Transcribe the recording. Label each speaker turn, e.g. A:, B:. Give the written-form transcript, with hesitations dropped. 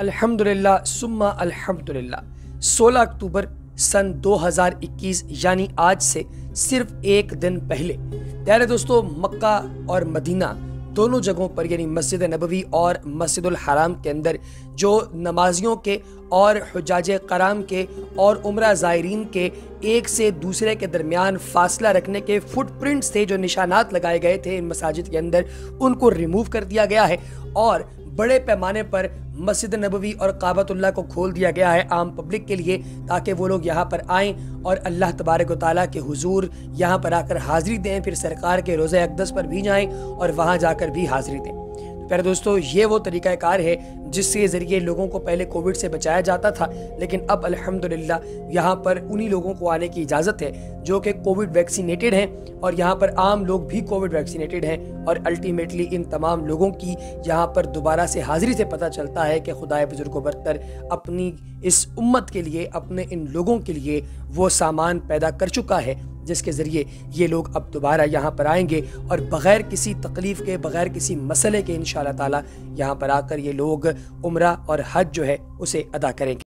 A: अल्हम्दुलिल्लाह सुम्मा अल्हम्दुलिल्लाह 16 अक्टूबर सन 2021 यानी आज से सिर्फ एक दिन पहले प्यारे दोस्तों मक्का और मदीना दोनों जगहों पर यानी मस्जिद नबवी और मस्जिदुल हराम के अंदर जो नमाजियों के और हुज्जाजे कराम के और उम्रा ज़ायरीन के एक से दूसरे के दरमियान फासला रखने के फुटप्रिंट्स थे, जो निशानात लगाए गए थे इन मसाजिद के अंदर, उनको रिमूव कर दिया गया है और बड़े पैमाने पर मस्जिद नबवी और काबतुल्लाह को खोल दिया गया है आम पब्लिक के लिए, ताकि वो लोग यहाँ पर आएँ और अल्लाह तबारक व तआला के हुजूर यहाँ पर आकर हाज़िरी दें, फिर सरकार के रोज़े अक़दस पर भी जाएँ और वहाँ जाकर भी हाज़िरी दें। प्यारे दोस्तों, ये वो तरीक़ाकार है जिसके ज़रिए लोगों को पहले कोविड से बचाया जाता था, लेकिन अब अल्हम्दुलिल्लाह यहाँ पर उन्हीं लोगों को आने की इजाज़त है जो कि कोविड वैक्सीनेटेड हैं और यहाँ पर आम लोग भी कोविड वैक्सीनेटेड हैं। और अल्टीमेटली इन तमाम लोगों की यहाँ पर दोबारा से हाज़िरी से पता चलता है कि खुदाए बुजुर्ग बरतर अपनी इस उम्मत के लिए, अपने इन लोगों के लिए वो सामान पैदा कर चुका है जिसके ज़रिए ये लोग अब दोबारा यहाँ पर आएंगे और बग़ैर किसी तकलीफ़ के, बग़ैर किसी मसले के इंशाअल्लाह ताला यहाँ पर आकर ये लोग उम्रा और हज जो है उसे अदा करेंगे।